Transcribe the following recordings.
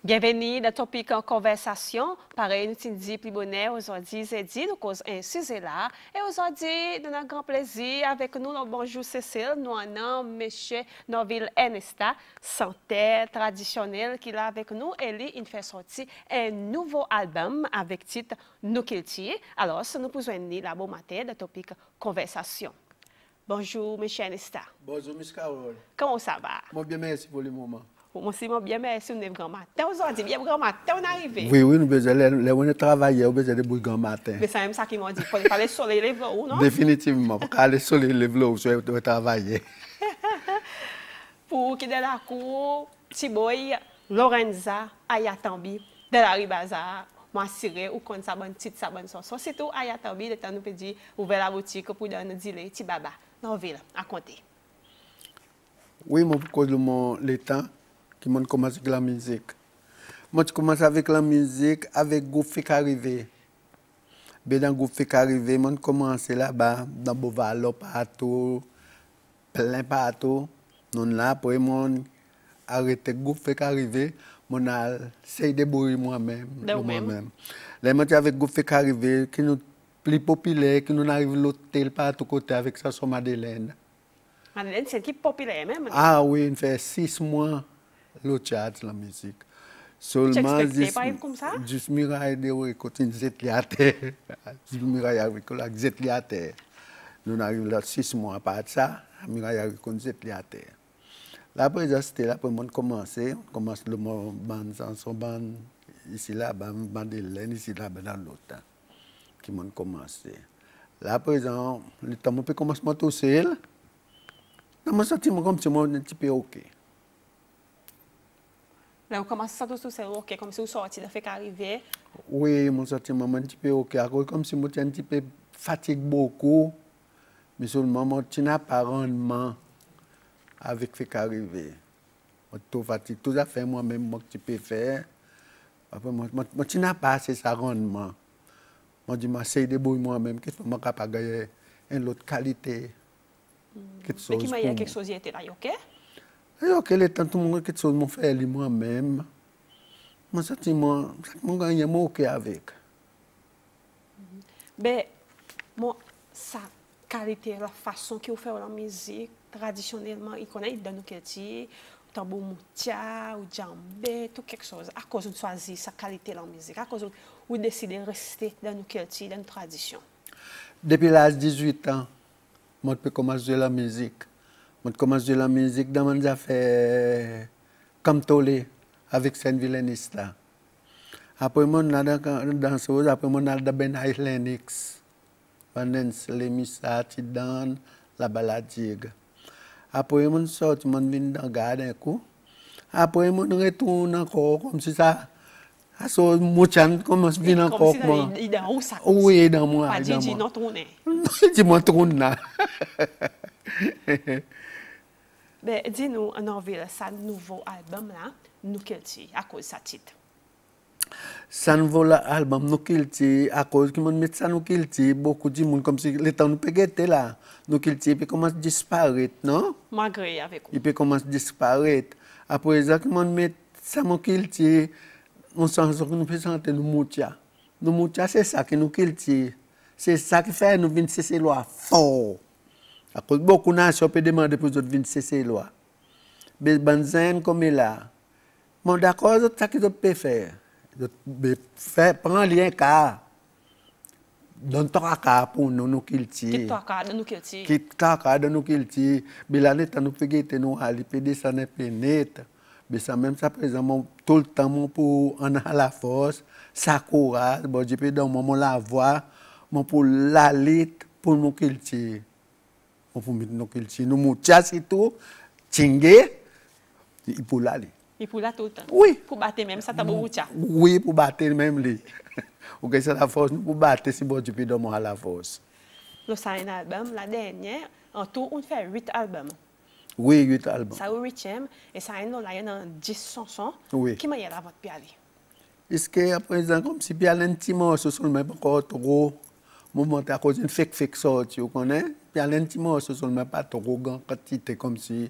Bienvenue dans le topic en conversation. Pareil, nous t'y dit plus bonheur aujourd'hui, c'est dit, nous cause un sujet là. Et aujourd'hui, nous avons un grand plaisir avec nous, le bonjour Cécile, nous avons monsieur Noville Ernesta, santé traditionnelle qui est là avec nous. Et il fait sortir un nouveau album avec titre Nous Kilti. Alors, si nous pouvons venir là, bon matin, dans le topic conversation. Bonjour, monsieur Ernesta. Bonjour, Miss Carole. Comment ça va? Moi, bien, merci pour le moment. Moi aussi, bien, merci, on est grand matin. Aujourd'hui, bien grand matin, on est arrivé. Oui, nous besoin de travailler, nous besoin de bouger grand matin. Mais c'est même ça qu'ils m'ont dit. Il fallait soleil lever ou non? Définitivement, pour aller soleil lever ou soit travailler. Pour qui de la cour, Tiboy, Lorenza, Ayatambi, de la Ribaza, m'assurer ou qu'on s'abonne petite s'abonne son. C'est tout Ayatambi, de temps nous peut dire ouvrir la boutique pour nous dire les Tibaba dans la ville à compter. Oui, moi, pour cause de le temps. Qui m'ont commencé avec la musique. Moi, je commence avec la musique avec le groupe Fek Arrivé. Dans le groupe Fek Arrivé, moi, je commence là-bas, dans Bovalo, partout, plein partout. Non là, pour moi, arrêter le groupe Fek Arrivé, moi, j'essaie de débrouiller moi-même. Là, moi, avec le groupe Fek Arrivé, qui nous plus populaire, qui nous arrive l'hôtel partout côté avec ça sur Madeleine. Madeleine, c'est qui populaire même? Ah oui, il fait 6 mois. Le théâtre, la musique. Seulement, juste Miraille de récolter une zétliate. Juste Miraille avec la zétliate. Nous arrivons là 6 mois à part ça, Miraille avec une zétliate. Là, après, c'était là pour commencer. On commence le band, son band, ici là, band de laine, ici là, dans l'autre. Qui m'ont commencé. Là, à présent, le temps où on peut commencer à tout seul. Dans mon sentiment, comme si moi, un petit peu OK. Là, on commence à sentir c'est OK, comme si vous sortiez de Fek Arrivé. Oui, mon sentiment un petit peu OK. Comme si je suis un petit peu fatigué beaucoup, mais seulement je n'ai pas rendement avec Fek Arrivé. Je suis trop fatigué. Tout ça fait moi-même, je peux faire. Après, je n'ai pas assez ça rendement. Je dis, j'essaie de débrouiller moi-même, que je suis capable de gagner une autre qualité. Mais qui m'a dit quelque chose qui était là, OK? Ok, le temps tout le monde quelque chose m'ont fait moi-même. Mon sentiment, mon gagne moi OK avec. Ben moi sa qualité la façon que vous fait la musique traditionnellement, il connaît dans nous quartier, tambour moutia ou djembé, tout quelque chose. À cause de choisir sa qualité la musique, à cause de vous décidez de rester dans nos quartier, dans nos traditions. Depuis l'âge de 18 ans, moi je peux commencer la musique. Je commence de la musique dans mes affaires comme Tolé avec Saint-Villeniste là. Après moi on a danseuse, après moi on a Ben Lennox, Vanessa Lemissa, Tidan, la baladigue. Après moi on sort, moi vient dans garden coup. Après moi on retourne encore comme si ça. Alors Mouchan commence à venir encore moi. Oui, dans moi. Pas dit non tourner. Dis-moi tourner. Ben, dis-nous, en envie ça nouveau album là, Nous Kilti, à cause de sa titre. Ça nouveau album Nous Kilti, à cause que mon met ça Nous Kilti, beaucoup de monde comme si le temps nous peut guetter là. Nous Kilti peut commencer à disparaître, non? Malgré avec vous. Il peut commencer à disparaître. Après ça que mon met ça Nous Kilti, on sent que nous peut sentir nous moutia. Nous moutia c'est ça que Nous Kilti. C'est ça qui fait nous venir cesser loi fort. À cause beaucoup de nations peuvent demander pour les autres venir cesser la loi. Mais Banzen comme là, mon d'accord, c'est ça qu'ils peuvent faire. Prends lien car. Donne-toi car pour nous kilti. Quitte-toi car de nous kilti. Quitte-toi car de nous kilti. Mais là, nous pouvons guetter nous aller, peut descendre pénètre. Mais ça même ça présent tout le temps pour en à la force, ça courage, bon je peux dans mon la voix, mon pour la lit pour nous kilti. Pour mettre nos cultures, nous moutia c'est tout, tingé, il pour l'aller. Il pour là tout le temps. Oui. Pour battre même ça, t'as beau moutia. Oui, pour battre même lui. Ok, c'est la force, nous pour battre si bon tu peux donner à la force. Nous avons un album, la dernière, en tout, on fait 8 albums. Oui, 8 albums. Ça au 8e, et ça nous là, il y a 10 chansons. Oui. Qui m'a y à votre piali? Est-ce qu'à présent, comme si bien un petit morceau seulement, pas encore trop, moment à cause d'une fake sortie, vous connaissez? Puis à l'intime, ce sont pas trop grand quantité comme si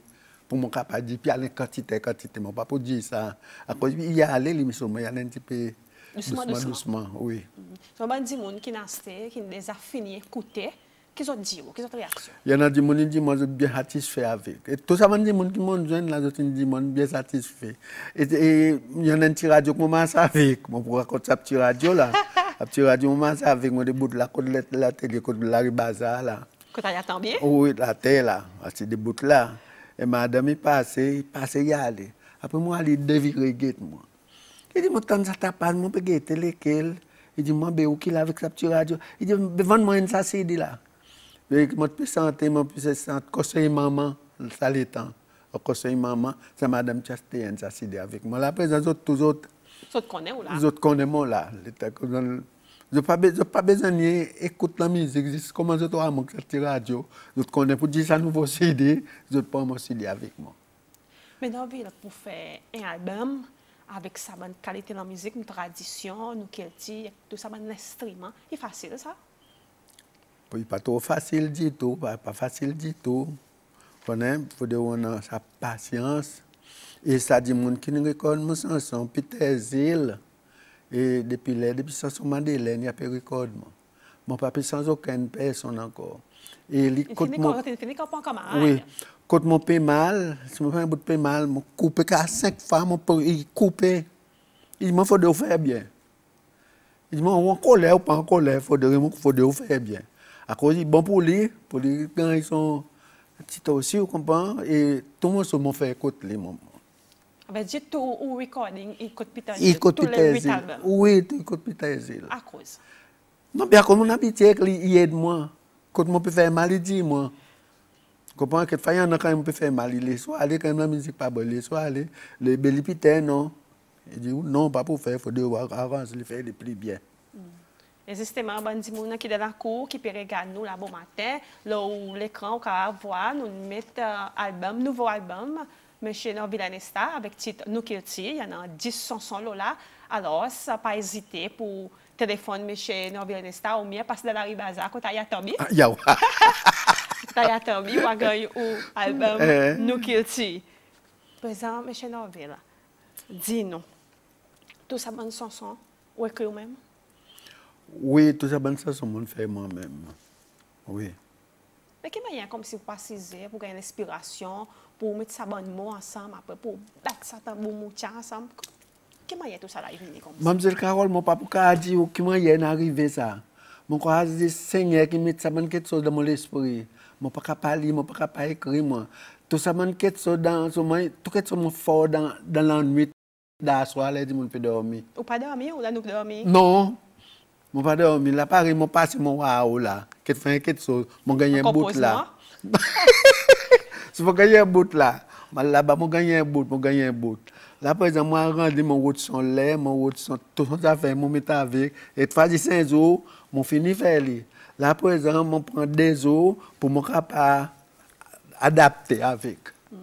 pour mon capable dire, puis aller quantité, mon pas pour dire ça. À cause, il y a allé, il y a un petit peu doucement, oui. So, il y a des gens qui ont déjà fini d'écouter, qui ont dit, qui ont réaction. Il y en a des gens qui disent bien satisfait avec. Et tout ça, il y a des gens qui m'ont dit, là, je dis bien satisfait. Et il y en a un petit radio qui commence avec, moi pour raconter ça petit radio là. Un petit radio commence avec moi des bouts de la télé, de la ribaza là. Que tu as bien? Oui, la terre là, c'est des bouts là. Et madame est passée, y aller. Après moi, elle dévirer guette moi. Il dit, moi, tant ça t'a pas, moi, peux guetter lesquels. Il dit, moi, où qu'il a avec sa petite radio. Il dit, vends-moi une ça, c'est dit là. Moi, je santé, moi, je santé, conseil maman, ça l'étend. Conseil maman, c'est madame Chastéen, ça c'est dit avec moi. Là, après, les autres, tous les autres. Les autres connaissent ou là? Les autres connaissent moi là. Je n'ai pas besoin d'écouter la musique. Comment je dois avoir cette radio? Je connais pour dire ça nouveau CD. Je ne peux pas me CD avec moi. Mais dans la ville, pour faire un album avec sa bonne qualité de la musique, une tradition, nous culture, tout ça, un instrument, c'est facile ça? Oui, pas trop facile du tout. Pas facile du tout. Il faut avoir sa patience. Et ça dit, mon qui nous reconnaît, mon chanson, Peter Zil. Et depuis ce Mandela, il y a pas de record. Mon papa sans aucune personne encore. Et il oui, quand mon paie mal, si mon paie paie mal, mon coupe qu'à 5 fois, il coupe. Il m'en faut de faire bien. Il m'a en colère ou pas en colère, faut de faire bien. À cause bon pour lui quand ils sont petits aussi, vous comprenez, et tout le monde se m'a fait écouter les moments. Avec dit tout ou recording, il écoute Peter Zil. Il écoute Peter Zil. Oui, il écoute Peter Zil. À cause. Non, bien comme mon habitué, il aide moi. Quand on peut faire mal, il dit moi. Vous comprenez que il y en a quand on peut faire mal, il est soit aller quand la musique pas bonne, soit aller le Belly Peter non. Il dit non, pas pour faire, il faut devoir avancer, le faire le plus bien. Et justement, il y a des gens qui sont dans la cour, qui peuvent regarder nous là bon matin, là où l'écran, on peut voir, nous mettons un nouveau album. Monsieur Norvillanesta, avec titre Nous Kilti, il y en a 10 chansons là. Alors, ça n'a pas hésité pour téléphoner Monsieur Norvillanesta ou mieux passer dans la ribaza quand tu as tombé. Tu as tombé ou à gagner l'album Nous Kilti. Présent, Monsieur Norvilla, dis-nous, tout ça bonne chanson, ou écrit vous-même? Oui, tout ça bonne chanson, je fais moi-même. Oui. Mais quelle manière comme si vous passez pour gagner l'inspiration, pour mettre ça bon mot ensemble, après pour battre ça dans le moucha ensemble? Quelle manière tout ça là venu comme ça? Mademoiselle Carole, mon papa a dit comment il est arrivé ça. Mon papa a dit Seigneur qui met ça bonne quelque chose dans mon esprit. Mon papa parler, mon papa écrire moi. Tout ça bonne quelque chose dans tout quelque chose fort dans la nuit. Dans soir là dit mon peut dormir. Ou pas dormir ou là nous dormir? Non. Mon pas dormir là pareil mon passé mon waouh là. Quelque fait quelque chose, mon gagner un bout là. Si vous gagnez un bout là, là-bas, je gagne un bout. Là, par exemple, moi, je rends mon route son lait, mon route son tout ça fait, mon mettre avec. Et 5 jours, je finis faire. Là, par exemple, je prends 2 jours pour me adapter avec.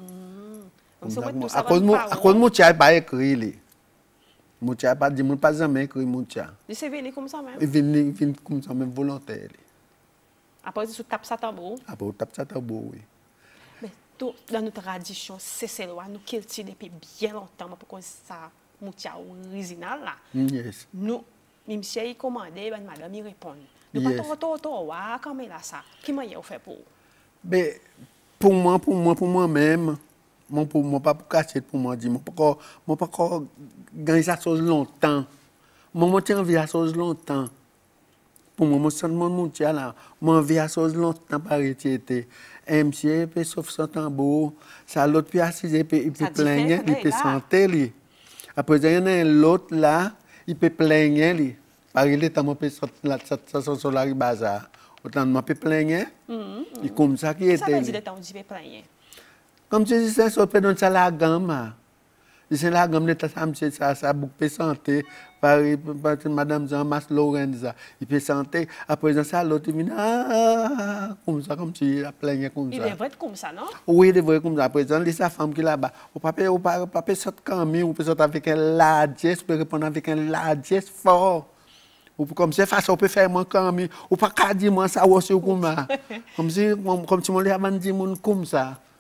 À cause de mon tien, pas écrit. Mon tien, pas dit, mon pas jamais écrit mon tien. C'est venu comme ça même? Il vient comme ça même volontaire. Après, tu tapes ça tambour? Après, tu tapes ça tambour, oui. Dans notre tradition, c'est loi, nous cultivons depuis bien longtemps, pour que ça, moutia original là. Yes. Nous, même si il commandait, madame, il répond. Nous pas comment il a ça? Comment il a fait pour? Ben, pour moi-même, pour moi, pas pour casser, pour moi, dire, moi pas gagner ça chose longtemps. Moi, tiens, envie à chose longtemps. Pour moi, mon tia là, moi, envie à chose longtemps par été. MC, puis sauf son tambour, ça l'autre puis assis, il peut plaigner, il peut chanter. Après, il y en a l'autre là, il peut plaigner. Par il est à mon peu sur la ribaza. Autant de peut plaigner. Et comme ça qui était. Ça veut dire que tu peux plaigner. Comme tu dis, c'est ça, peut donner ça la gamme. C'est la gamme de ça peut santé. Par Madame Jean-Mas Lorenza, il peut santé. Après ça, l'autre il vient comme ça, comme si il a plaigné comme ça. Il devrait être comme ça, non? Oui, il devrait être comme ça. Après ça, sa femme qui est là-bas. On ne peut pas sortir comme on peut sortir avec un largesse, on peut répondre avec un largesse fort. Ou comme c'est facile, on peut faire moins comme ou pas qu'à dire moi ça aussi comme ça. Comme si on lui a dit comme ça.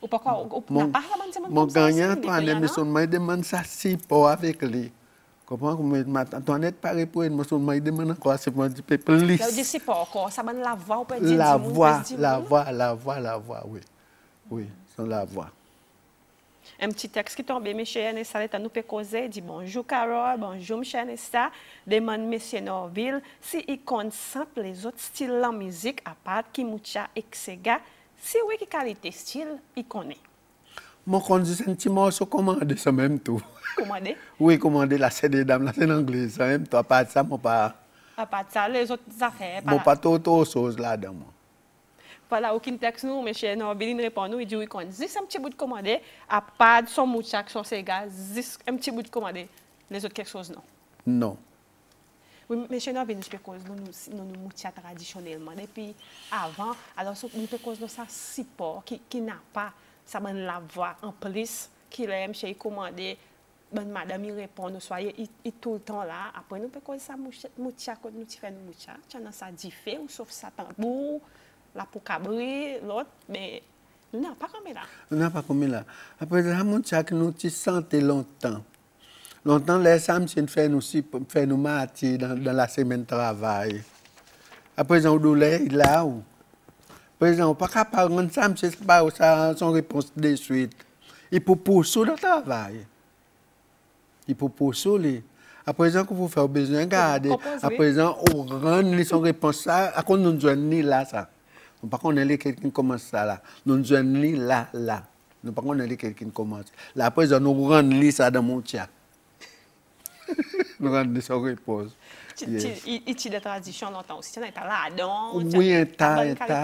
Ou pourquoi on n'a pas la demande mon gagnant, toi, je demande ça si pas avec lui. Comment Antoinette paraît pour une motion, je demande encore, c'est pour un petit peu plus. Là, je dis pas encore, ça va la voix, on peut dire la voix, oui. Oui, c'est la voix. Un petit texte qui tombe, M. Nessa, nous peut causer, dit bonjour Carole, bonjour M. Nessa, demande M. Norville si il consomme les autres styles de musique à part Kimoucha et Xega, si oui, quelle qualité style il connaît. Mon conduit un petit morceau commandé, ça même tout. Commandé? Oui, commandé la scène des dames, la scène anglaise, ça même tout. À part ça, moi pas. À part ça, les autres affaires. Moi pas tout chose là-dedans. Voilà, aucun texte nous, M. Norville répond nous, il dit oui, qu'on dit un petit bout de commandé, à part son mouchak, son cigare, un petit bout de commandé. Les autres quelque chose, non? Non. Oui, M. Norville, nous cause nous mouchak traditionnellement. Depuis avant, alors nous cause nous ça support qui n'a pas ça bonne la voix en plus, qui l'aime chez commandé. Bonne madame, il répond, nous soyez tout le temps là. Après, nous cause ça mouchak, nous faisons mouchak, tu as ça diffé, ou sauf ça tambour. La pour cabri, l'autre, mais nous n'avons pas comme là. Nous n'avons pas comme là. Après, nous avons santé longtemps. Longtemps, les samedis, nous faisons nous martyrs dans la semaine de travail. Après, on douleur là. Par exemple, on n'est pas capable de faire c'est pas son réponse de suite. Il faut poursuivre le travail. Il faut poursuivre. À présent, vous faites besoin de garder. À présent, on rend son réponse là. À quoi nous ne jouons ni là ça. Nous ne connaissons pas quelqu'un qui commence ça là. Nous ne jouons ni là. Nous ne connaissons pas quelqu'un qui commence. Là, après, nous rendons ça dans mon chat. Nous rendons son réponse. Il y a des traditions longtemps aussi. Tu es là, oui, un tas.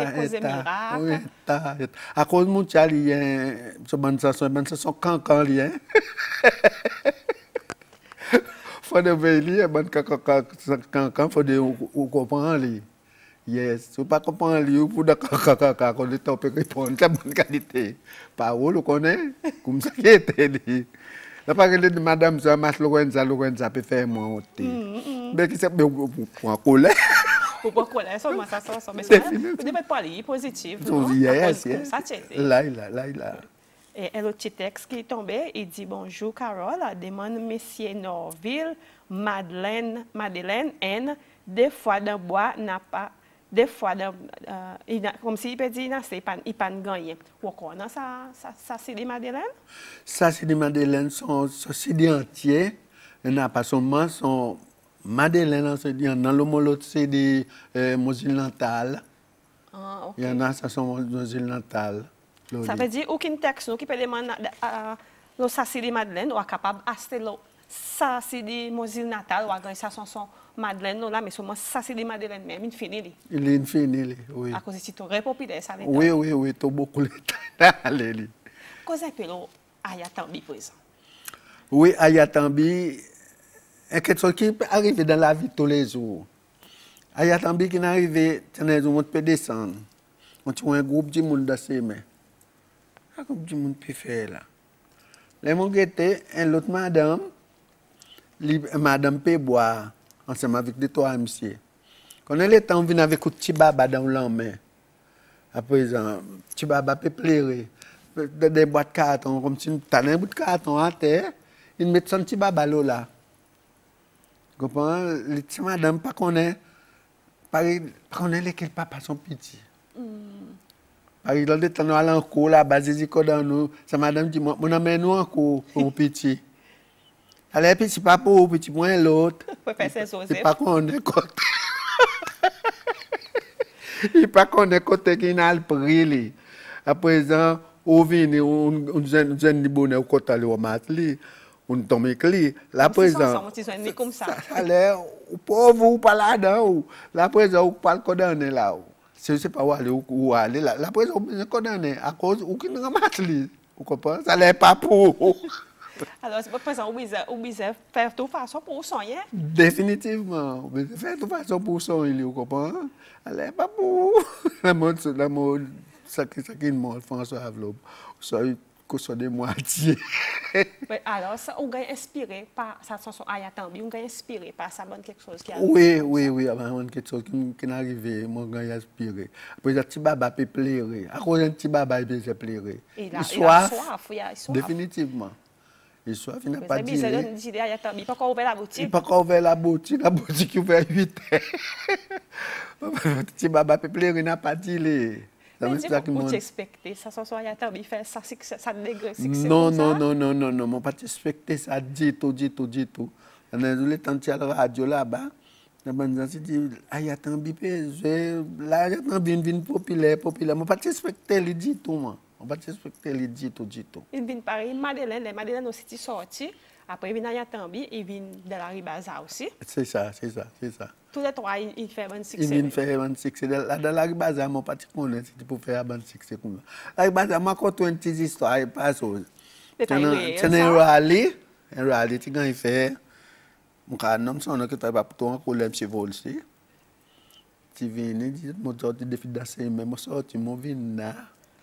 À cause de mon chat, il y a ce sont cancan lien. Faut de veiller, cancan, faut de comprendre. Yes, si vous ne comprenez pas, vous pouvez répondre, c'est bonne qualité. Parole, vous connaissez, comme ça qui était dit. La parole de madame, ça marche, Lorenza peut faire moi. Mais qui c'est pour colère? Pour pas colère, ça, mais ça, vous devez parler positif. Yes. Là. Et le petit texte qui est tombé, il dit bonjour Carole, demande Monsieur Norville, Madeleine N, des fois dans bois n'a pas. Des fois, comme s'il peut dire, il n'a pas gagné. Pourquoi? Ça, c'est des madeleines? Ça, c'est des madeleines, sont CD entiers. Il n'y a pas seulement son madeleine, dans le mot, c'est des mosules natales. Il y en a, ça sont mosules natales. Ça veut dire aucun texte qui peut demander, ça, c'est des madeleines, ou est capable d'acheter ça, c'est des mosules natales, ou ça, sont Madeleine, non, là, mais seulement ça, c'est des madeleines même, il finit. Il est fini, oui. À cause de c'est tout populaire, ça. Oui, tout beaucoup l'état. Cause un peu Ayatambi, par exemple. Oui, Ayatambi, c'est quelque chose qui arrive dans la vie tous les jours. Ayatambi qui arrive, on peut descendre. On trouve un groupe de monde dans ses mains. Un groupe de monde peut faire là. Les gens qui l'autre madame peut boire. Ensemble avec des trois monsieur. Quand elle est en vient avec un petit baba dans la main. À présent, petit baba peut pleurer. Des boîtes de carton, comme si tu as un bout de carton à terre, il met son petit baba là. Vous comprenez? Les petits madame pas connaît. Pas connaît lesquels papa sont petits. Par exemple, quand on allait en cours là, basé dans nous, sa madame dit moi, on amène nous en cours pour petit. Allez, petit papa ou petit point l'autre. C'est pas qu'on est côté. Il pas qu'on est côté qui n'a le prix. À présent, on vient, on jeune bonnet au côté le matli, on tombe clé. La présent. Allez, pauvre ou pas là-dedans. La présent ou pas le condamné là. Je ne sais pas où aller. La présent on condamné à cause ou qui n'a matli. Vous comprenez? Ça n'est pas pour. Alors, c'est pas présent, on faire tout façon pour soigner. Définitivement. On faire tout façon pour soigner, vous comprenez? Allez, pas pour. La mode, ça qui est mort, François Avlob. Ça, caution de moitié. Alors, ça, on gagne inspiré par sa chanson Ayatambi, on gagne inspiré par ça, bonne quelque chose qui a. Oui, avant quelque chose qui est arrivé, moi, gagne inspiré. Après, le petit baba peut pleurer. À cause d'un petit baba, il peut pleurer. Il a soif. Définitivement. Il soif, il n'a pas dit. Il n'a pas encore ouvert la boutique. Il n'a pas encore ouvert la boutique est ouverte 8 heures. Le petit baba peut pleurer, il n'a pas dit. Mais tu expectes ça, ça soit il fait ça, ça degré. Non, je pas expecté ça du tout. On a le temps de la radio là-bas. La bande dit, Ayatambi, là, Ayatambi vient populaire. Je pas expecté le dit tout, moi. On va expecter le dit tout. Il vient Paris, Madeleine aussi sorti. Après, il vient Ayatambi, il vient de la Ribaza aussi. C'est ça. Tous les trois, il fait 26. Il vient faire 26. Dans la Ribaza, je ne sais pas si tu peux faire 26. La Ribaza, je compte une petite histoire, il passe. C'est un rallye, tu as fait. Je nomme son que tu as pour toi un problème chez Volsi. Tu viens, tu dis, je suis défi d'assailler, mais je sorti, je viens là.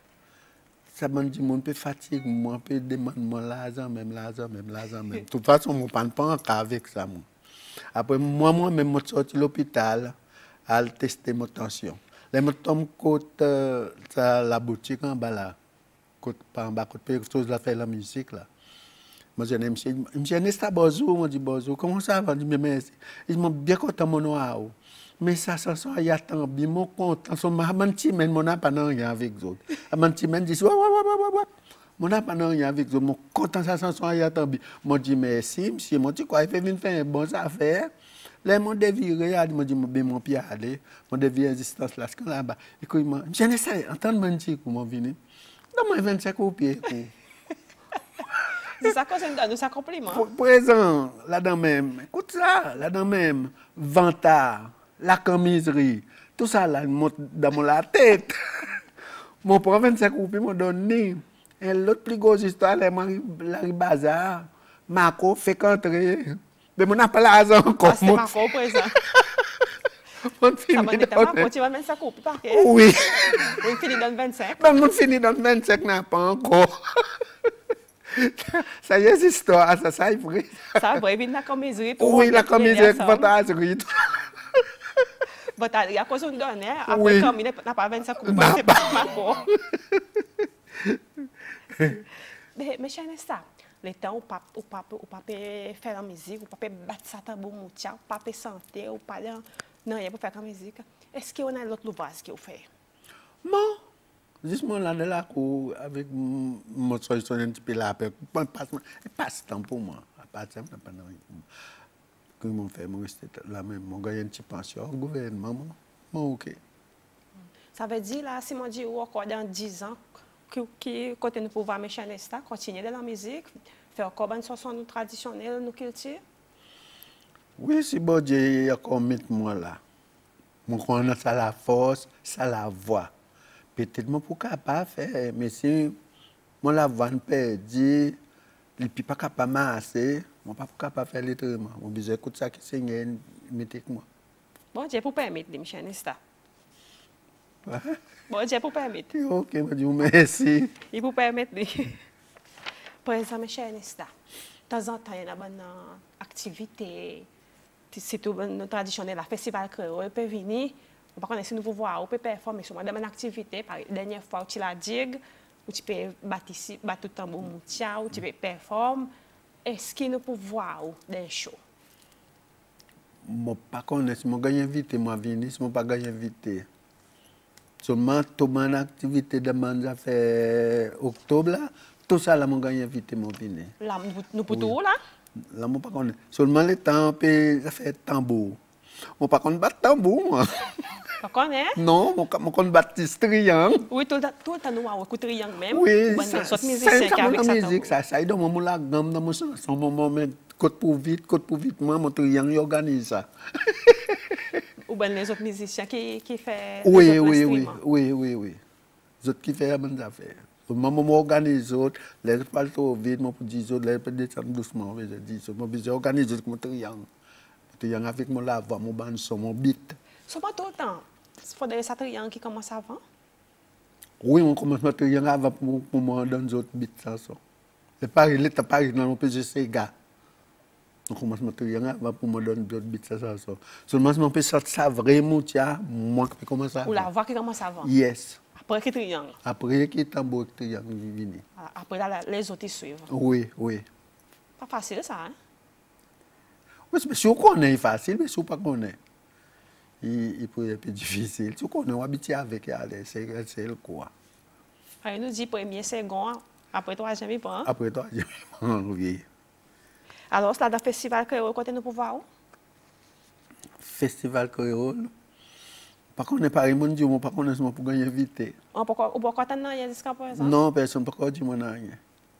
Ça m'a dit, je peux fatiguer, je peux demander l'argent même. De toute façon, je ne prends pas encore avec ça. Après, moi-même, je suis sorti de l'hôpital à tester ma tension. Là, je tombe côté la boutique en bas là. Côté en bas, côté chose là, faire la musique là. Moi, je dis, monsieur, n'est-ce pas bonjour? Je dis, bonjour. Comment ça va? Je dis, merci. Ils m'ont bien content mon noir. Mais ça sent y a tant bien mon content. Mon petit men, mon n'a pas rien avec eux. Mon petit men dit, ouais. Mon n'a pas rien avec eux. Mon content ça sent y a tant bien. Moi, je dis, merci, monsieur. Moi, tu quoi, il fait venir faire une bonne affaire. Là, mon déviré, il m'a dit, mon pied aller. Mon déviré résistance là, c'est là-bas. Écoute, je ne sais, entendre mon petit coup, mon vini. Donne-moi 25 au pied. C'est ça qu'on s'est ça compliment. Présent, là-dedans même. Écoute ça, là-dedans même. Vantard, la camiserie, tout ça là, monte dans la tête. Mon prend 25 roupies, m'a donné. Et l'autre plus grosse histoire, la Bazar. Marco fait qu'entrer. Mais mon n'a pas l'argent encore. C'est Marco présent. On finit Marco, tu vas mettre ça coupe, par contre. Oui. On finit dans le 25. Ben, on finit dans le 25, n'a pas encore. Ça y est, cette histoire, ça est vrai. Ça est vrai, il y a la camiserie. Oui, la camiserie, fantastique. Il y a cause de donner, après, comme il n'a pas 25 coups, c'est pas Marco. Mais chez Nesta, le temps où papa fait la musique, où papa battre sa tambour moutia, où papa santé, où papa non, il n'y a pas faire la musique. Est-ce qu'on a l'autre louvage qui fait? Non. Justement, là, de la cour, avec mon solution un petit peu là, passe-temps pour moi. Passe-temps, pas de rien. Quand ils fait, je reste là même, je gagne une petite pension au gouvernement, moi, ok. Ça veut dire, là, si je dis, encore dans 10 ans, qui continue de pouvoir me changer ça, continuer de la musique, faire encore une chanson traditionnelle, nous culture? Oui, si bon Dieu, il y a encore moi là. Moi, on a ça la force, ça la voix. Peut-être que je suis capable de faire, mais si je la voix perdue, je ne suis pas capable de marcher, je ne suis pas capable de faire les traitements. Je besoin d'écouter ça qui Seigneur met moi. Bon Dieu, pour permettre de me changer ça. Bon Dieu, pour permettre. Ok, je dis merci. Il pour permettre de... Par exemple, M. Ernesta, de temps en temps, il y a une activité, c'est tout traditionnel, le festival créole, il peut venir, par contre, si nous pouvons voir, on peut performer sur une activité, par la dernière fois, tu la digue, ou tu peux battre tout le tambour moutia, ou tu peux performer. Est-ce que nous pouvons voir des shows? Je ne sais pas si je gagne invité, je venir, si je ne pas invité. Seulement, toute mon activité de mon fait octobre, tout ça, je gagne invité, je venir. Là, nous pouvons tout là? Là, je ne sais pas. Seulement le temps, ça fait tambour. Je ne sais pas battre tambour, moi. Pas connaît? Non, je connais battre triangle. Oui, tout le temps, nous avons un triangle même. Oui, ça, la musique, ça. Dans mon la gamme, dans mon moment, côte pour vite, moi, mon triangle, organise ça. Ou bien les autres musiciens qui font... Oui. Les autres qui font la bonne affaire. Moi, je m'organise, les autres parlent trop vite, moi, pour 10 autres, les autres descendent doucement, je dis, je organise mon triangle. Avec mon la voix, mon bande son, mon beat. Ce n'est pas tout le temps. Il faudrait que ça triangle qui commence avant. Oui, on commence à travailler avant pour moi dans les autres bits chansons. L'État Paris dans mon PGC gars. On commence à travailler avant pour moi dans d'autres bits chansons. Seulement si on peut sortir ça vraiment, moi qui commence à. Ou la voix qui commence avant. Yes. Après qui triangle. Après qui tambour triangle vini. Après là, les autres ils suivent. Oui, oui. Pas facile ça, hein? Oui, mais si on connaît, c'est facile, mais si on ne connaît pas, il peut être un peu difficile. Si on connaît, on habitué avec elle, c'est le quoi. Il nous dit premier, second, après troisième, il prend. Après troisième, oui. Alors, c'est le festival créole, côté nous pouvons voir? Festival créole. Par contre, on n'est pas mon Dieu, on pas connaître pour gagner invité. On peut pas attendre jusqu'à présent? Non, personne ne peut dire mon rien.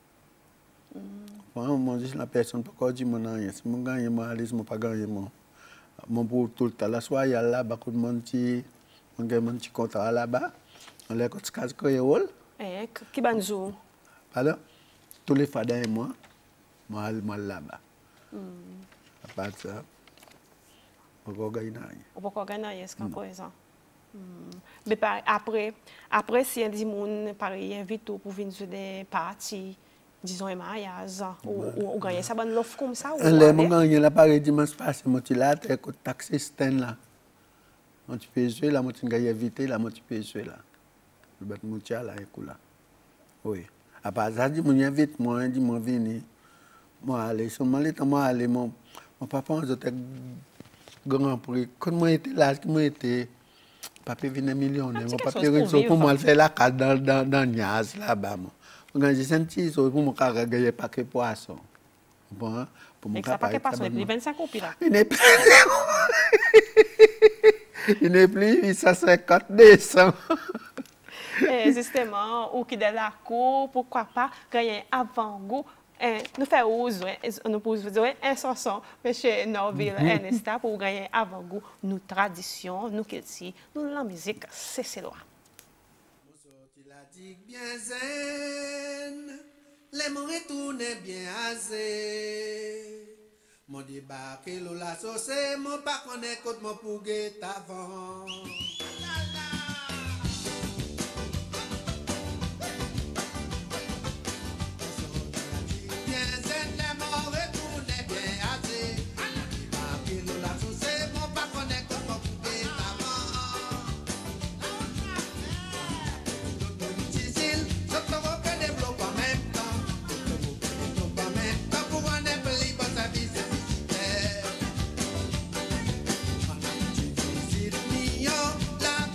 Moi, je suis la personne ne peut dire mon rien. Si je gagne, je ne peux pas gagner. Mon pour tout le temps, la soirée là-bas, quand on a un petit contrat là-bas, on a un petit créole. Qui va nous? Alors, tous les fois d'un mois, moi là-bas. À part ça, on ne peut pas gagner. On ne peut pas gagner jusqu'à présent. Mais après, si un monde pareil invite pour venir sur des parties, disons un mariage, ou gagner ça, bonne l'offre comme ça. Les gens gagnent la pareil dimanche passé, moi tu l'as, tu as taxé stand là. Moi tu peux jouer là, moi tu gagnes invité là, moi tu peux jouer là. Le bête moutia là, écoute là. Oui. À part ça, dis moi invite moi, dis moi venir. Moi aller, seulement le temps moi aller, mon papa on était grand prix. Quand moi était là, moi était papa venait millionnaire, mon papa réussi pour moi faire la carte dans Niaz là-bas. Quand j'ai senti ça, pour moi gagner paquet poisson. Bon, pour moi paquet poisson, il y a 25 copies là. Il n'est plus 850 200. Justement, ou qui de la cour, pourquoi pas gagner avant-goût. Nous faisons use, nous pouvons dire un chanson, M. Norville Ernesta, pour gagner avant-goût nos traditions, nos cultures, nous la musique, c'est loi. Bien zen, les mots retournent bien azé. Mon débarqué la sauce, mon pas connaît côté mon pouguet avant. Bien zen, les mots retournent bien azé. Débarqué la sauce, mon pas connaît côté mon pouguet avant. La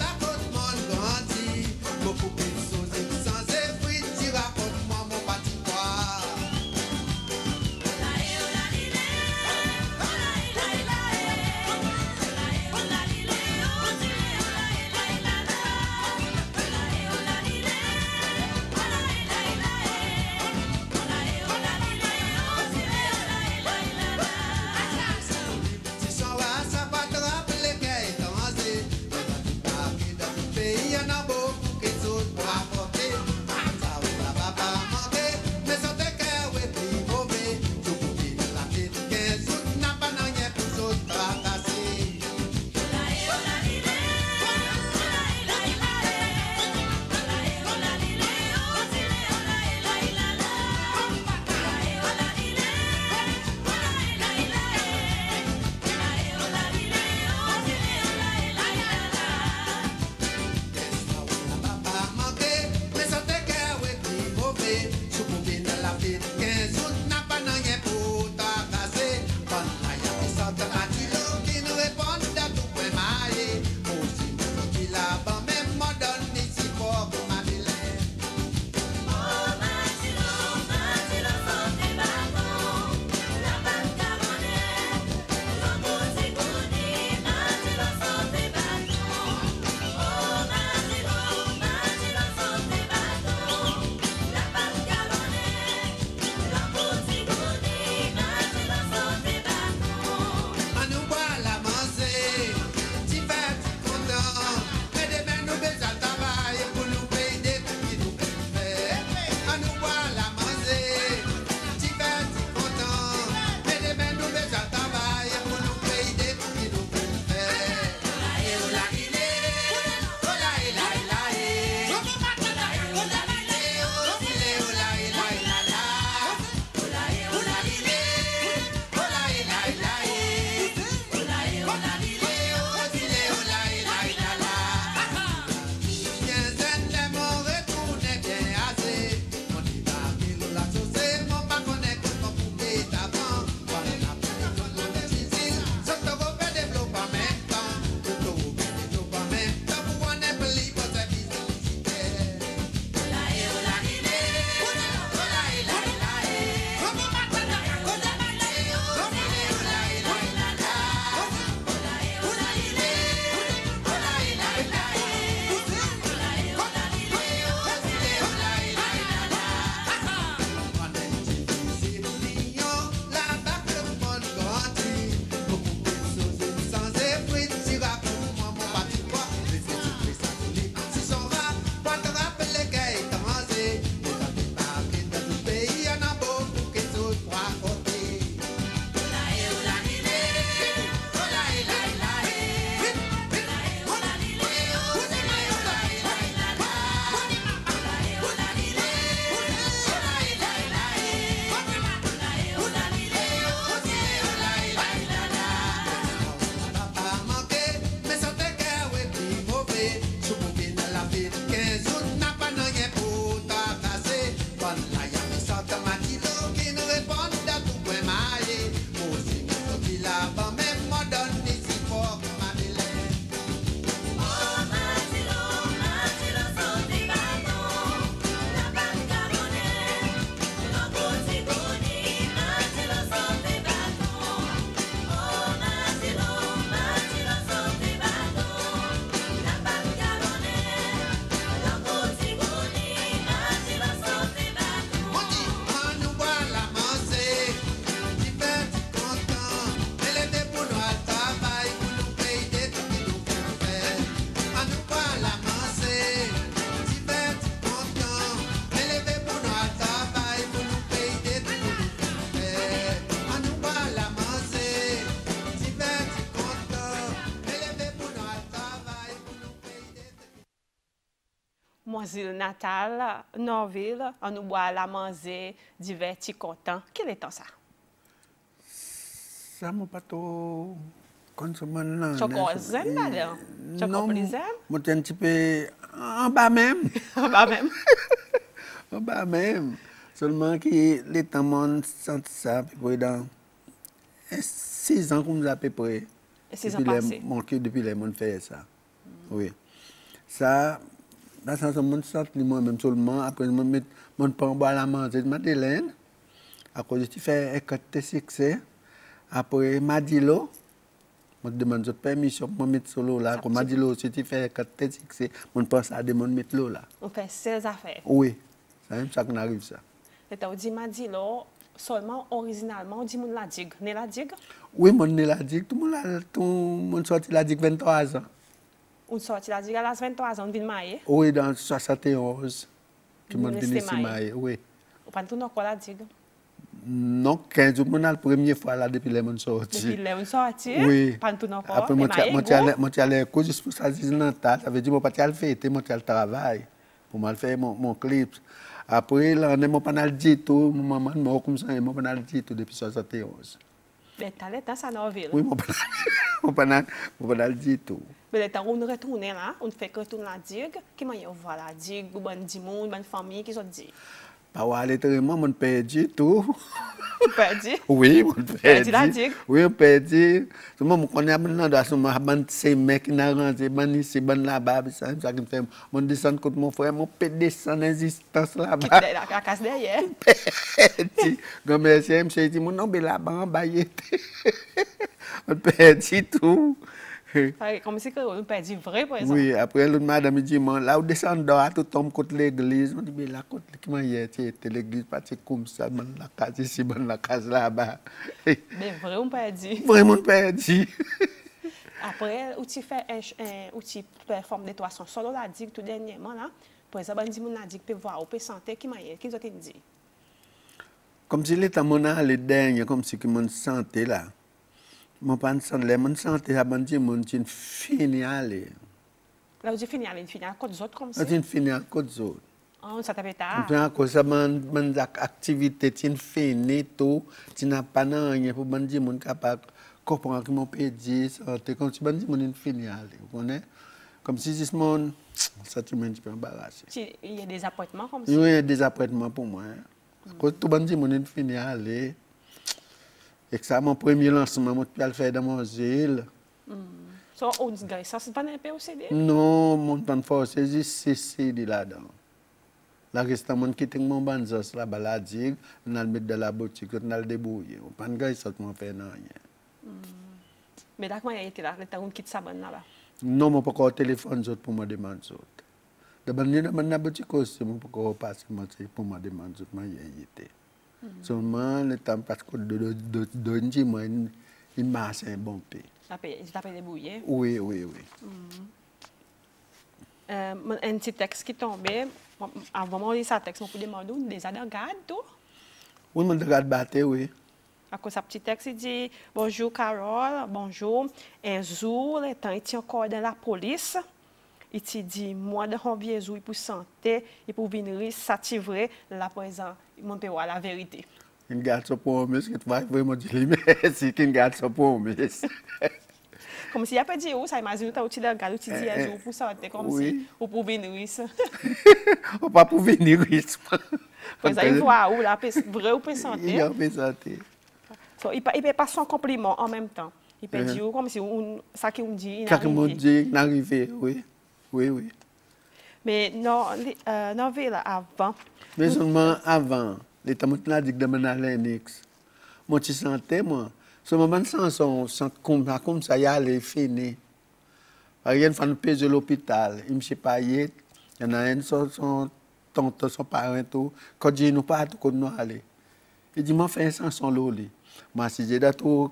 mon île natale, Norville, on nous boit la manger, diverti, content. Quel est ça? Ça m'a pas trop consommé là. Chocolat, madame. Chocolat, moi un petit peu en bas même. En bas même. En bas même. Seulement que les temps m'ont senti ça dans 6 ans comme ça à peu près. 6 ans passés. Depuis les monde fait ça. Oui. Ça, dans ce sens, je sens moi-même seulement, après, je prends boire la manger de Madeleine, après, je fais un côté succès, après, Madilo, je demande permission pour mettre solo là, comme Madilo, si tu fais un côté succès, je pense à demander mettre l'eau là. On fait 16 affaires. Oui, c'est même ça qu'on arrive ça. Et tu as dit Madilo, seulement originalement, on dit mon la digue. Né la digue? Oui, mon né la digue, tout le monde sorti la digue 23 ans. On sorti la digue à l'âge 23 ans, on vient marier? Oui, dans 71. Tout le monde vient ici marier, oui. On pas tout encore la digue? Non, 15 jours, la première fois là depuis les gens sortis. Depuis les gens sortis? Oui. Pas tout encore? Après, moi, je suis allé à cause juste pour ça, ça veut dire que je suis allé faire, moi, je travail pour mal faire mon clip. Après, là, on n'est pas dans le dit tout, mon maman m'a comme ça, je suis pas dans le dit tout depuis 71. Mais tu as dans sa Norville? Oui, je suis pas dans le dit tout. Mais quand on retourne là, on fait que retourner la digue, qui m'a voir la digue, bonne monde, bonne famille, qui sont dit? Pas ouais, littéralement, on perdu tout. Perdu? Oui, on perdu. La digue? Oui, on perdu. Tout le monde connaît maintenant, dans ces mecs qui n'ont rentré, ici, là-bas, ça qui me fait. On descend contre mon frère, on peut descendre l'existence là-bas. Qui est la casse derrière? Perdu. Comme le CM, je dis, mon nom est là-bas, en bas, on perdu tout. Comme si on perdit vrai, par exemple. Oui, après, l'autre madame dit, là où descend dehors, tout tombe contre l'église. On dit, mais la côte, comment y est l'église, parce que comme ça, la case ici, la case là-bas. Mais vrai, on perdit. Vraiment perdu. Après, où tu fais où tu performes des toissons solo la digue tout dernièrement, là, par exemple, on dit, mon la digue peut voir, on peut sentir, qui m'a dit? Comme si l'état mon allé dernier, comme si que mon santé là. Mon pas santé, mon santé a bandit mon tin fini aller. Là où tu finis à côté autres comme ça. On fini à côté autres. Ah, ça t'a fait tard. On cause ça mon activité tin fini tout, tu n'as pas rien pour bandit mon capable comprendre que mon pédi santé comme si bandit mon fini aller, vous connaissez? Comme si c'est mon sentiment un peu embarrassé. Il y a des appointements comme ça. Oui, il y a des appointements pour moi. Quand tout bandit mon fini aller. Et que ça, mon premier lancement, je peux le faire dans mon île. So, on dit, ça, c'est pas un peu au CD? Non, mon temps de force, c'est juste CD là-dedans. Là, restant mon quitte mon banzos là-bas, la digue, on a le mettre dans la boutique, on a le débrouiller. On pas de gars, ça ne fait rien. Mais là, comment il a été là? On quitte sa bonne là-bas? Non, je ne peux pas téléphone pour me demander ça. D'abord, je dans la boutique aussi, je ne peux pas passer pour me demander ça, je été. Seulement, le temps parce que de moi, il m'a assez un bon pays. Il t'a payé débrouiller? Oui. Un petit texte qui tombait, avant de lire ce texte, on peut demander des adhérents, tout? Oui, je regarde battre, oui. À cause de ce petit texte, il dit « Bonjour Carole, bonjour. Un jour, le temps était encore dans la police. Il te dit, moi, de janvier, il pour santé, et pour venir s'attirer la présence, mon peut voir la vérité. » Il garde sa promesse, que tu vas vraiment dire merci, qu'il garde sa promesse. Comme si il n'y a pas dit, ça imagine que tu as dit un jour pour santé, comme si, ou pour venir. Ou pas pour venir, Parce qu'il voit où, la vrai ou pour santé. Il a fait santé. Il peut pas son compliment en même temps. Il peut dire, comme si ça qui me dit, il arrive, oui. Oui. Mais non, avant. Mais seulement avant, les tamotlas dit que je l'Enix. Moi, tu sentais, moi. Ce moment, sans comme ça, il y a les fini. Par exemple, il faut nous payer l'hôpital. Il ne sait pas, il y en a un, son tante, son parent, tout. Quand je nous pas, tout nous aller. Il dit, moi, fais un chanson loli. Moi, si j'ai dans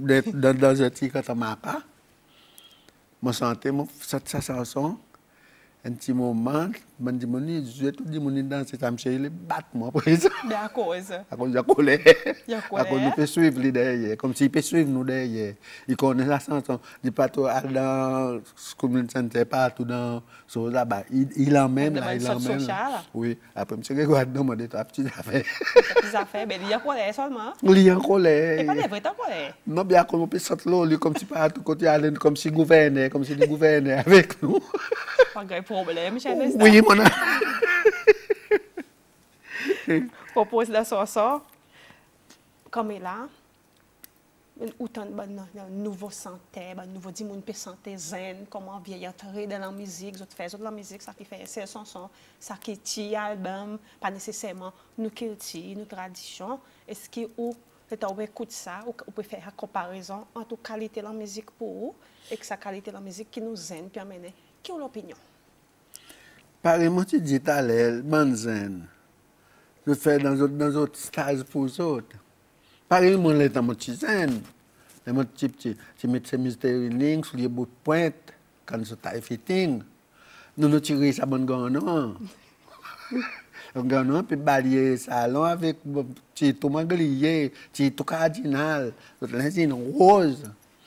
un petit catamaca, moi, santé, moi, cette chanson. Un petit moment, je dis, tout le monde danser, ça me fait les battements pour ça. Mais à cause? À cause de la colère. À cause nous peut suivre les derrière, comme s'il peut suivre nous derrière. Il connaît la chanson, il pas tout dans communauté santé, partout dans là-bas. Il emmène là, il emmène. Oui, après monsieur regarde demander toi petites affaires. Petites affaires, mais il y a colère seulement. Il y a colère. Et pas les vrais colère. Non, bien comme on peut sortir là, comme si partout côté aller comme si gouverneur, comme si il gouvernait avec nous. Pas de problème, oui, mon propose la chanson, comme là, autant de nouveau santé, nouveau dit moun peut santé zen, comment vieille entrer dans la musique, vous faites de la musique, ça qui fait ces chansons, ça qui est album, pas nécessairement nous culture, nous tradition. Est-ce que vous écoutez ça, ou peut faire une comparaison entre la qualité de la musique pour vous et sa qualité de la musique qui nous zen, puis amener. Quelle est l'opinion? Pareillement, tu dis tout à l'heure, zen. Je fais dans d'autres stages pour les autres. Pareillement, les temps, je zen. Tu mets ces mystérieux sur les bouts de pointe, quand tu as fitting. Nous tirons ça bon ganon. Le ganon peut balayer le salon avec petit tout manglier, petit tout cardinal, une rose.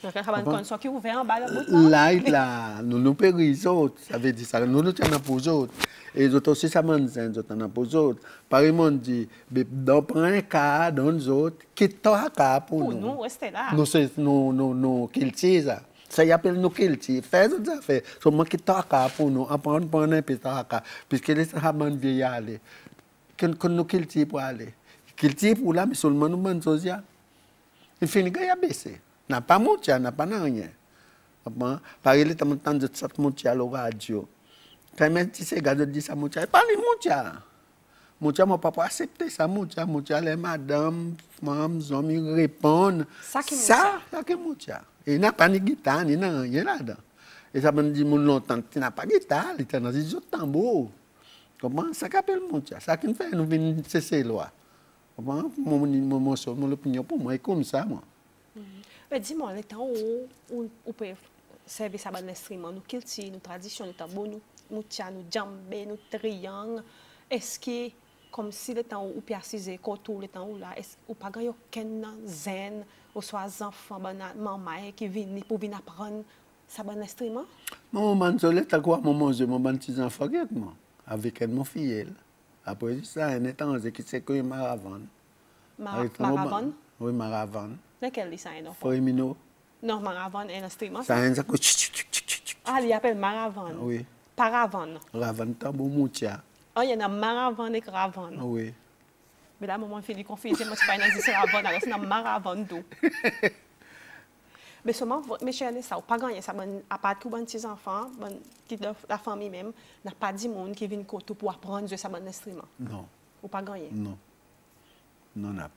Là, nous payons les autres, ça veut dire ça, nous tenons pour les autres. Et les autres aussi, ça m'en dit, nous tenons pour les autres. Par exemple, on dit, on prend un cas dans les autres, quitte un cas pour nous. Pour nous, restez là. Nous cultivons ça. Ça y appelle nous cultiver. Fais des affaires. Seulement quitte un cas pour nous, apprendre un peu de cas. Puisque les gens viennent aller. Quand nous cultivons pour aller. Cultiver pour là, mais seulement nous sommes social. Il finit qu'à baisser. N'a pas moutia, n'a pas rien. Par exemple, tu as entendu cette moutia à la radio. Quand même, tu sais, regarde, dis ça moutia, pas les moutia. Moutia, mon papa accepte ça, moutia. Moutia, les madame, femmes, hommes, ils répondent. Ça, c'est moutia. Il n'a pas de guitare, il n'a rien là-dedans. Et ça me dit, mon longtemps, tu n'as pas de guitare, il t'a dit, je tambour. Comment ça s'appelle moutia? Ça qui me fait, nous venons cesser là. Comment mon opinion pour moi est comme ça, moi. Mais dis-moi, le temps où on peut servir ça dans l'instrument, nous culture, nous tradition, nous tambour, nous tia, nous djembé, nous triangle, est-ce que, comme si le temps où on peut assiser, autour le temps où là, est-ce qu'on pas gagner aucun zen, ou soit enfants, maman qui viennent pour venir apprendre ça dans l'instrument? Maman, je l'ai quoi, maman, je m'en petit enfant avec moi, avec mon fille. Après ça, un étant qui sait que Maravane. Maravane? Oui, Maravane. Lequel est ça, non? Forimino. Non, Maravane est un instrument. Ça a un sac. Ah, il appelle Maravane. Oui. Paravane. Ravane, tambour, moutia. Ah, il y en a Maravane et Ravane. Oui. Mais là, maman fait des confusions, moi, je ne sais pas Ravane, alors c'est un Maravane d'eau. Mais seulement, mes chers, ça n'a pas gagné. Ça, à part tous les petits enfants, la famille même, n'a pas dit monde qui vient côté pour apprendre ça dans l'instrument. Non. Ou pas gagné? Non. Non, n'a pas.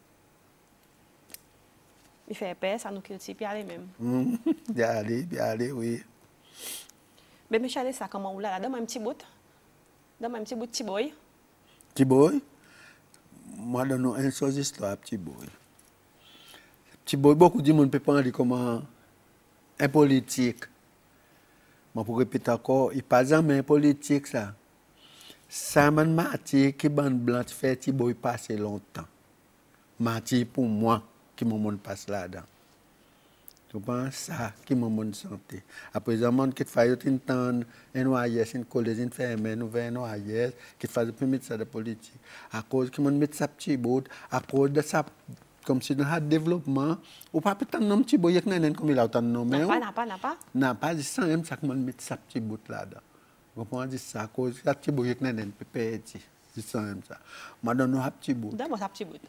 Il fait peur, ça nous cultive, puis aller même. Bien aller, oui. Mais mes chers, ça, comment on l'a? Donne-moi un petit bout. Donne-moi un petit bout de petit boy. Petit boy? Moi, je donne une chose histoire, petit boy. Petit boy, beaucoup de monde ne peut pas dire comment un politique. Mais pour répéter encore, il n'y a pas jamais un politique, ça. Ça m'a mati qui bande blanc fait petit boy passer longtemps. Mati pour moi qui m'a passe là-dedans. Tu penses ça qui m'a santé. Après le monde qui fait une tente, un OAS, une collège, une ferme, un OAS, qui fait le permis de ça de politique. À cause que m'a met ça petit bout, à cause de ça comme si dans le développement, ou pas peut-être un petit boy comme il a autant nommé. N'a pas dit ça, même ça que m'a met ça petit bout là-dedans. Vous comprenez ça à cause que petit boy qui n'a pas petit. C'est ça même ça. Moi donne un petit bout. Donne-moi un petit bout.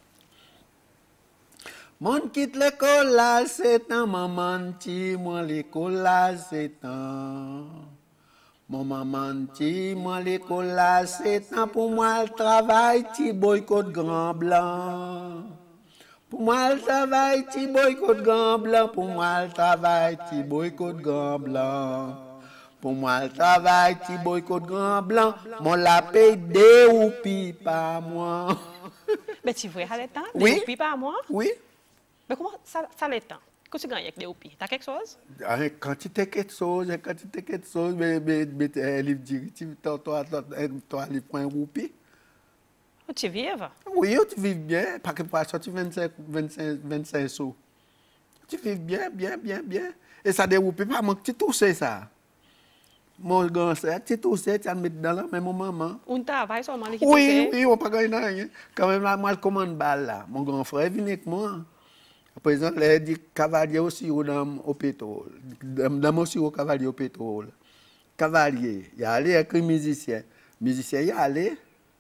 Mon quitte l'école là, c'est un maman ti, moi l'école là, c'est un. Mon maman ti, moi l'école là, c'est un. Pour moi le travail, ti boycott grand blanc. Pour moi le travail, ti boycott grand blanc. Pour moi le travail, ti boycott grand blanc. Pour moi le travail, ti boycott grand blanc. Mon la paye des roupies par mois. Mais tu vois, à l'état, oui. des roupies par mois? Oui. Mais comment ça l'état? Qu'est-ce que tu gagnes avec des roupies? Tu as quelque chose? Quantité quelque chose, mais livre directif, toi, livre pour un roupie. Tu vives? Oui, tu vis bien, parce que pour sortir 25 sous. Tu vis bien. Et ça déroupe pas, moi, tu touches ça. Mon grand frère, tu touches, tu as mis dans la même maman. On travaille seulement l'équipe. Oui, on pas gagner rien. Quand même, là, moi, je commande balle là. Mon grand frère vient avec moi. Par exemple, il dit cavalier aussi dans au pétrole. Dans aussi au cavalier au pétrole. Cavalier, il y a allé avec un musicien. Musicien, il y a allé.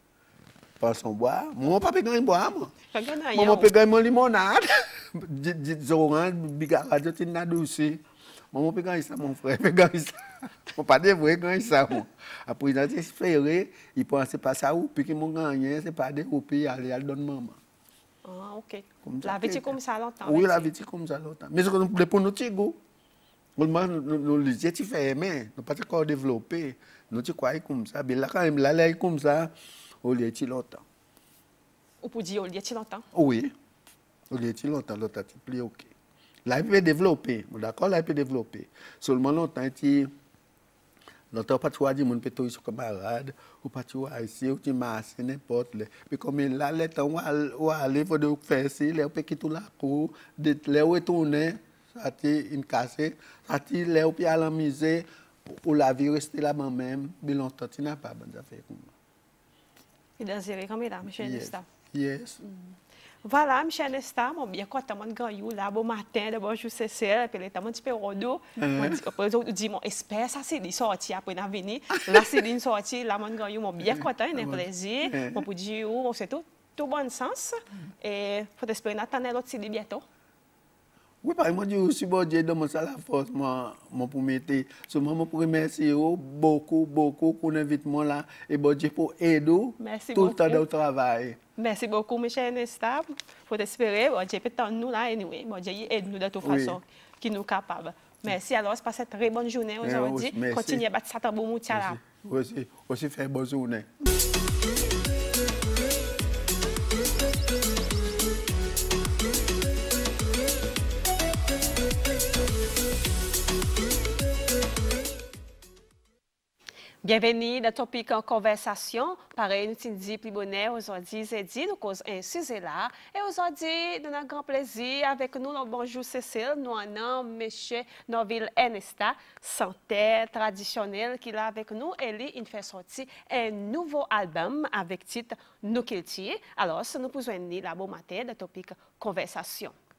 Par son bois. Moi, pas gagner bois, moi. Moi, pas gagner mon limonade. Zoran, bigarade, tu n'as douce. Moi, pas gagner ça, mon frère. Pas gagner ça. On pas de vrai gagner ça, moi. Après, il a espéré, il pensait pas ça ou puis qu'il m'a gagné, c'est pas des roupies, aller donne maman. Ah, ok. La vie comme ça longtemps. Oui, la vie comme ça longtemps. Mais pour nous, tu go. Nous les tu fais aimer, nous pas encore développé. Nous tu crois comme ça, mais là quand même là comme ça, on les tu longtemps. Ou pour dire on les tu longtemps. Oui. On les tu longtemps, l'autre tu plus OK. Là il peut développer, d'accord, là il peut développer. Seulement longtemps tu longtemps pas tu dire mon peut sur camarade ou pas tu ici ou tu marches n'importe mais comme là les temps ou aller faut de faire ci, là peut quitter la cour, de les retourner. Ça t'est une cassée, ça t'est là au pied à la misère, pour la vie rester là-bas même, mais longtemps tu n'as pas bonne affaire comme moi. Il désiré comme il a, M. Nesta. Yes. Voilà, M. Nesta, mon bien content de gagner là, bon matin, de bonjour Cécile, puis les temps un petit peu rodo. On dit mon espère ça c'est sorti après l'avenir. Là c'est une sortie, là mon gagner mon bien content, un plaisir. Mon pour dire c'est tout bon sens et faut espérer Nathaniel l'autre c'est bientôt. Oui, par exemple, je suis bon Dieu dans mon la force, mon pour mettre. Seulement, je remercie beaucoup pour l'invitement là. Et bon Dieu pour aider tout le temps dans le travail. Merci beaucoup, M. Nesta. Il faut espérer. Bon Dieu peut nous là, anyway. Bon Dieu aide nous de toute façon, qui nous capable. Merci alors, c'est passé une très bonne journée aujourd'hui. Continuez à battre ça dans bon moutia là. Aussi faire bonne journée. Bienvenue dans Topic en conversation. Pareil, nous sommes dit plus bonheur aujourd'hui, c'est dit, nous causons un sujet là. Et aujourd'hui, nous avons un grand plaisir avec nous, le bonjour Cécile, nous avons M. Norville Nesta, chanteur traditionnel qui est là avec nous. Et il fait sortir un nouveau album avec titre Nous Kiltier. Alors, si nous pouvons venir là bon matin dans Topic conversation.